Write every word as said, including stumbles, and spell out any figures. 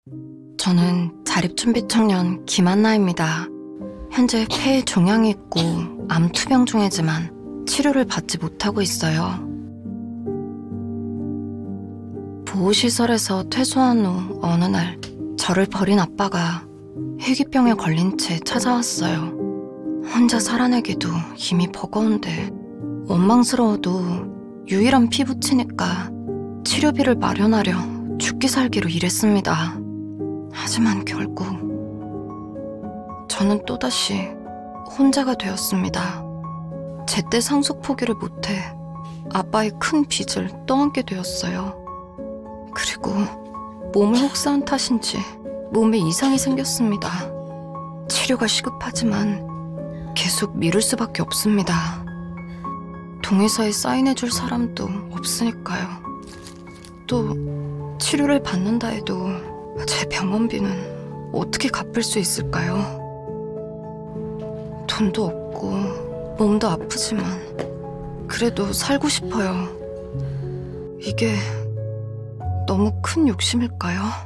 저는 자립준비 청년 김한나입니다. 현재 폐에 종양이 있고 암 투병 중이지만 치료를 받지 못하고 있어요. 보호시설에서 퇴소한 후 어느 날 저를 버린 아빠가 희귀병에 걸린 채 찾아왔어요. 혼자 살아내기도 이미 버거운데 원망스러워도 유일한 피부치니까 치료비를 마련하려 죽기 살기로 일했습니다. 하지만 결국 저는 또다시 혼자가 되었습니다. 제때 상속 포기를 못해 아빠의 큰 빚을 떠안게 되었어요. 그리고 몸을 혹사한 탓인지 몸에 이상이 생겼습니다. 치료가 시급하지만 계속 미룰 수밖에 없습니다. 동의서에 사인해줄 사람도 없으니까요. 또 치료를 받는다 해도 제 병원비는 어떻게 갚을 수 있을까요? 돈도 없고 몸도 아프지만 그래도 살고 싶어요. 이게 너무 큰 욕심일까요?